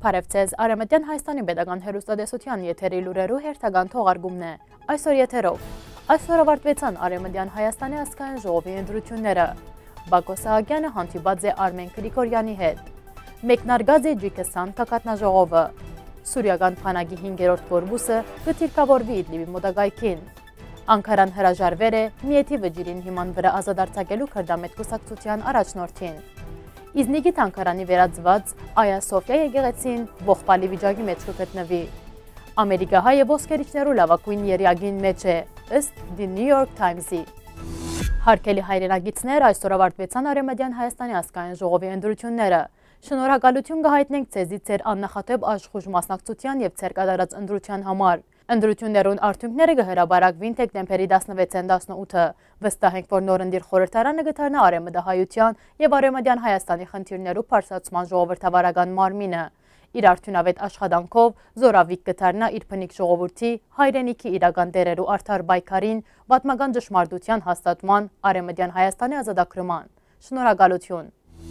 Փարեվցեզ Արեմտյան Հայաստանի Պետական հեռուստատեսության եթերի լուրերու հերթական թողարկումն է։ Այսօր եթերով։ Այսօր ավարտվեցան Արեմտյան Հայաստանի ազգային ժողովի ընտրությունները։ Բակո Սահակյանը հանդիպած է Արմեն Գրիգորյանի հետ։ Մեկնարկած է G20 կակատնաժողովը։ Սուրիական բանակի 5-րդ կորպուսը կթիրքավորվի Իդլիբի մոտակայքին։ Անկարան հրաժարվել է Միեթի վճիրին հիման վրա ազատարձակելու քրդամետ կուսակցության առաջնորդին։ Իզնիկի Թանկարանի վերածված Այա Սոֆիա եկեղեցին ողբալի վիճակի մեջ կգտնվի։ Ամերիկահայը ոսկերիչներու լավագույն երիագին մեջ է, ըստ The New York Times-ի։ Հարգելի հայրենագիտներ, այսօր ավարտվեցան Արեմտյան Հայաստանի ազգային ժողովի ընտրությունները։ Շնորհակալություն կհայտնենք ձեզի ձեր աննախադեպ աշխուժ մասնակցության եւ ձեր կատարած ընտրության համար։ Ընտրություններուն արդյունքները կհրաբարակվին դեկտեմբերի 16-18-ը։ Վստահ ենք, որ նորընտիր խորհրդարանը կդառնա Արեմտահայության եւ Արեմտյան Հայաստանի խնդիրներու բարձրացման ժողովրդավարական մարմինը։ Իր արդյունավետ աշխատանքով զորավիկ կդառնա իր բնիկ ժողովրդի հայրենիքի իրական դերերու արդար պայքարին, պատմական ճշմարտության հաստատման, Արեմտյան Հայաստանի ազատագրման։ Շնորհակալություն։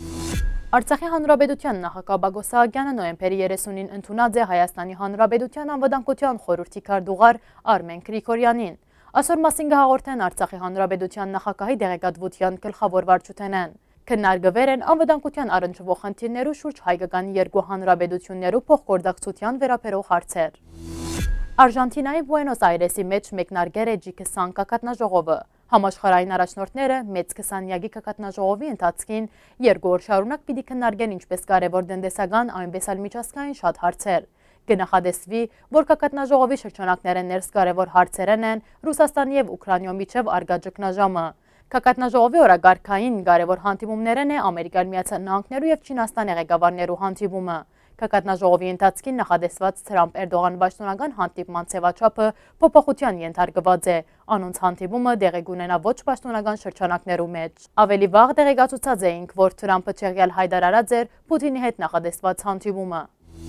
Արցախի հանրապետության նախագահ Բակո Սահակյանը նոյեմբերի 30-ին ընդունած է Հայաստանի հանրապետության անվտանգության խորհրդի քարտուղար Արմեն Գրիգորյանին։ Այսօր մասին կհաղորդեն Արցախի հանրապետության նախագահի դեղեկատվության գլխավոր վարչութենեն։ Քննարկվել են անվտանգության առնչվող խնդիրներու շուրջ հայկական երկու հանրապետություններու փոխգործակցության վերաբերող հարցեր։ Արժանտինայի Բուենոս Այրեսի մեջ մեկնարկել է G20 կակատնաժողովը։ Համաշխարհային առաջնորդները մեծ 20-յակի կակատնաժողովի ընթացքին երկու օր շարունակ պիտի քննարկեն ինչպես կարևոր տնտեսական, այնպես էլ միջազգային շատ հարցեր։ Կնախադեсվի, որ կակատնաժողովի շրջանակները ներս կարևոր հարցերն են Ռուսաստանի եւ Ուկրաինայի միջև արգա ճգնաժամը։ Կակատնաժողովի օրագարկային կարևոր հանդիպումներն է Ամերիկյան Միացյալ Նահանգներու եւ Չինաստանի ղեկավարներու հանդիպումը։ Կակատնաժողովի ընթացքին նախադեсված Թրամփ-Էրդողան պաշտոնական հանդիպման ձևաչափը փոփոխության ենթարկված է։ Անոնց հանդիպումը տեղի կունենա ոչ պաշտոնական շրջանակներու մեջ։ Ավելի վաղ տեղեկացուցած էինք, որ Թրամփը չեղյալ հայտարարած էր Պուտինի հետ նախադեсված հանդիպումը։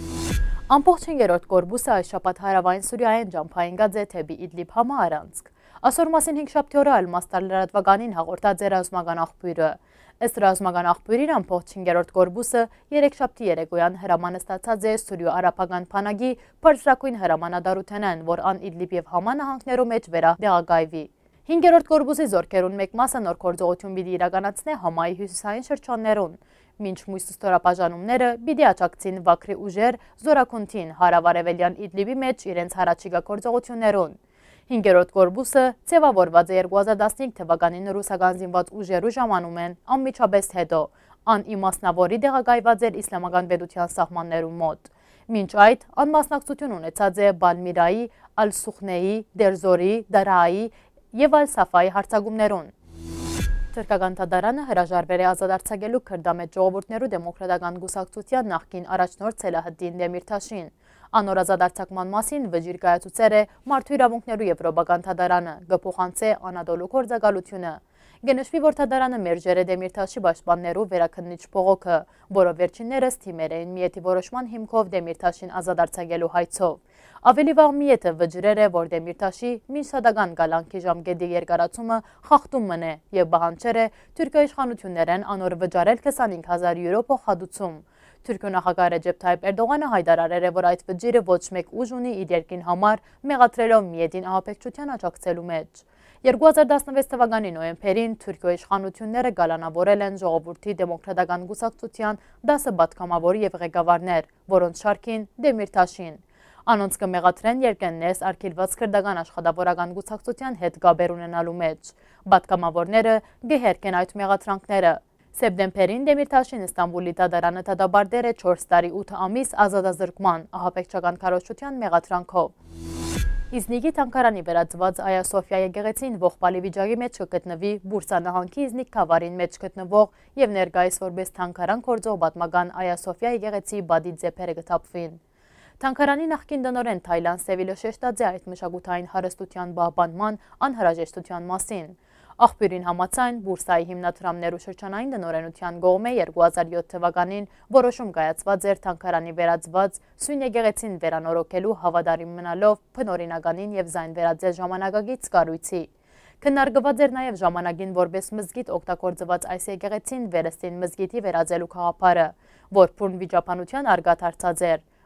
Ամբողջ 5-րդ կորպուսը այս շաբաթ հարավային Սուրիայեն ջամփային գած է թեպի Իդլիբ համաարանցք։ Այսօր մասին 5 շաբթի օրը Ալ-Մաստար լրատվականին հաղորդած է ռազմական աղբյուրը։ Ըստ ռազմական աղբյուրին ամբողջ 5-րդ կորպուսը 3 շաբթի երեկոյան հրամանը ստացած է Սուրիո-արաբական բանակի բարձրակույն հրամանատարութենեն, որ ան Իդլիբ եւ Համա նահանգներու մեջ վերադեղագայվի։ 5-րդ կորպուսի զորքերուն մեկ մասը նոր գործողություն պիտի իրականացնե Համայի հյուսիսային շրջաններուն։ Մինչ մույս ստորապաժանումները պիտի աջակցին Վաքրի ուժեր զորակունթին հարավարևելյան Իդլիբի մեջ իրենց հարաճիգա գործողություններուն։ 5-րդ կորպուսը ձևավորված է 2015 թվականին ռուսական զինված ուժերու ժամանում են անմիջապես հետո, ան իմասնավորի դեղագայված էր իսլամական պետության սահմաններու մոտ։ Մինչ այդ անմասնակցություն ունեցած է Բալմիրայի, Ալ-Սուխնեի, Դերզորի, Դարայի եւ Ալ-Սաֆայի հարձակումներուն։ Թուրքական դատարանը հրաժարվել է ազատարձակելու քրդամետ ժողովուրդներու դեմոկրատական կուսակցության նախկին առաջնորդ Սելահեդդին Դեմիրթաշին։ Անոր ազատարձակման մասին վճիռ կայացուցել է Մարդու իրավունքներու եվրոպական դատարանը, կփոխանցե Անադոլու գործակալությունը։ Գնշվի, որ դատարանը մերժեր է Դեմիրթաշի պաշտպաններու վերաքննիչ բողոքը, որը վերջիններս թիմեր էին Միեթի որոշման հիմքով Դեմիրթաշին ազատարձակելու հայցով։ Ավելի վաղ Միեթը վճռել է, որ Դեմիրթաշի մինչադական կալանքի ժամկետի երկարացումը խախտում մնե եւ բանջեր է Թուրքիա իշխանություններեն անոր վճարել 25000 եվրո փոխհատուցում։ Թուրքիա նախագահ Ռեջեփ Թայիփ Էրդողանը հայտարարել է, որ այդ վճիռը ոչ մեկ ուժ ունի իր երկրին համար, մեղադրելով Միեթին ահաբեկչության աջակցելու մեջ։ 2016 թվականի նոյեմբերին Թուրքիա իշխանությունները գալանավորել են ժողովրդի դեմոկրատական կուսակցության 10 պատգամավոր եւ ղեկավարներ, որոնց շարքին Դեմիրթաշին։ Անոնց կմեղադրեն երկեններս արգելված քրդական աշխատավորական կուսակցության հետ գաբեր ունենալու մեջ։ Պատգամավորները գեհերքեն այդ մեղադրանքները։ Սեպտեմբերին Դեմիրթաշին Ստամբուլի դատարանը դատապարտել է 4 տարի 8 ամիս ազատազրկման ահաբեկչական քարոզչության մեղադրանքով։ Իզնիկի Թանկարանի վերածված Այա Սոֆիա եկեղեցին ողբալի վիճակի մեջ կգտնվի Բուրսա նահանգի Իզնիկ քավարին մեջ գտնվող եւ ներկայիս որպես Թանկարան կորձող պատմական Այա Սոֆիա եկեղեցի բադի ձեփերը կթափվին։ Թանկարանի նախկին տնօրեն Թայլան Սևիլը շեշտած է այդ մշակութային հարստության պահպանման անհրաժեշտության մասին։ Աղբյուրին համաձայն Բուրսայի հիմնադրամներու շրջանային տնօրենության կողմէ 2007 թվականին որոշում կայացված էր Թանկարանի վերածված Սույն եկեղեցին վերանորոգելու հավատարիմ մնալով բնօրինականին եւ զայն վերածել ժամանակակից կառույցի։ Քննարկված էր նաև ժամանակին որպես մզգիթ օգտագործված այս եկեղեցին վերստին մզգիթի վերածելու գաղափարը, որ փուն վիճաբանության արգա դարձած էր։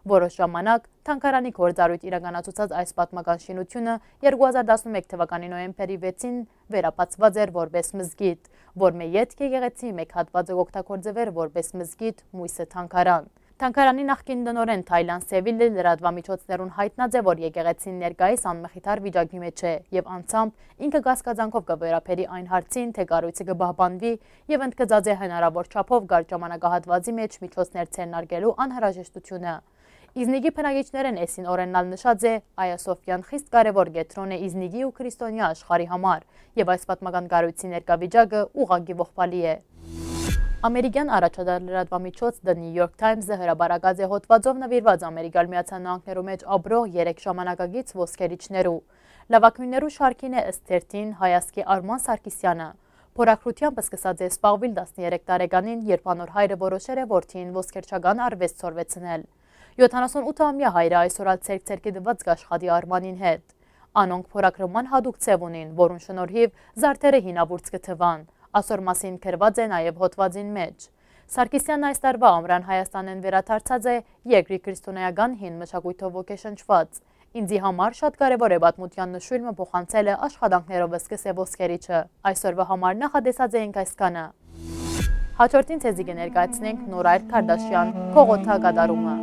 Որոշ ժամանակ թանգարանի գործառույթ իրականացուցած այս պատմական շինությունը 2011 թվականի նոյեմբերի 6-ին վերապացված էր որպես մզգիթ, որ մեյետ եկեղեցի մեկ հատվածը օգտագործվեր որպես մզգիթ, մույսը թանգարան։ Թանգարանի նախկին տնօրեն Թայլան Սևիլը լրատվամիջոցներուն հայտնած է, որ եկեղեցին ներկայիս անմխիթար վիճակի մեջ է եւ անցամբ ինքը գասկածանքով կվերապերի այն հարցին, թե կառույցը կբահբանվի եւ ընդգծած է հնարավոր չափով գար ժամանակահատվածի մեջ միջոցներ ցերնարգելու անհրաժեշտությունը։ Իզնիգի բնակիչներն էսին օրենալ նշած է Այա Սոֆյան խիստ կարևոր կետրոն է Իզնիգի ու քրիստոնյա աշխարհի համար եւ այս պատմական կառույցի ներկա վիճակը ուղղակի ողբալի է։ Ամերիկյան առաջադար լրատվամիջոց The New York Times-ը հրաբարակած է հոդվածով նվիրված Ամերիկյան Միացյալ Նահանգներու մեջ ապրող 3 ժամանակագից ոսկերիչներու։ Լավագույններու շարքին է ըստ թերթին հայացքի Արման Սարգսյանը։ Փորագրությամբ սկսած է սպաղվել 13 տարեկանին, երբ անոր հայրը որոշեր է որդին ոսկերչական արվեստ սորվեցնել։ 78-ամյա հայրը այսօր ցերկ-ցերկի դված կաշխատի Արմանին հետ։ Անոնք փորագրման հadouk ցև ունին, որուն շնորհիվ զարդերը հինավուրց կթվան։ Ասոր մասին գրված է նաև հոդվածին մեջ։ Սարգսյանն այս տարվա ամռան Հայաստանեն վերադարձած է երկրի քրիստոնեական հին մշակույթով ոգեշնչված։ Ինձի համար շատ կարևոր է պատմության նշույլը փոխանցելը աշխատանքներով սկսե ոսկերիչը։ Այսօրվա համար նախադեսած ենք այսքանը։ Հաջորդին ցեզի կներկայացնենք Նորայր Քարդաշյան փողոթա կատարումը։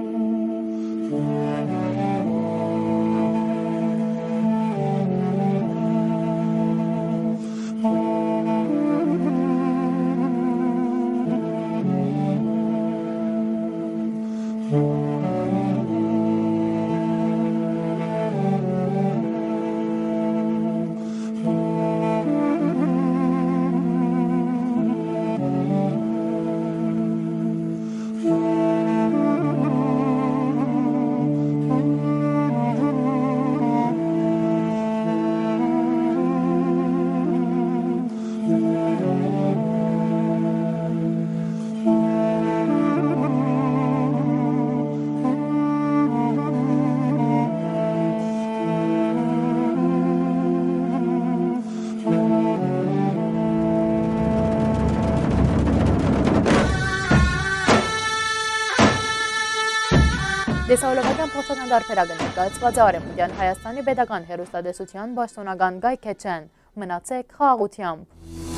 Դեսահոլովական փոխանցան դարբերակը ներկայացված է Արևմտյան Հայաստանի պետական հեռուստատեսության պաշտոնական գայքեչեն։ Մնացեք խաղաղությամբ։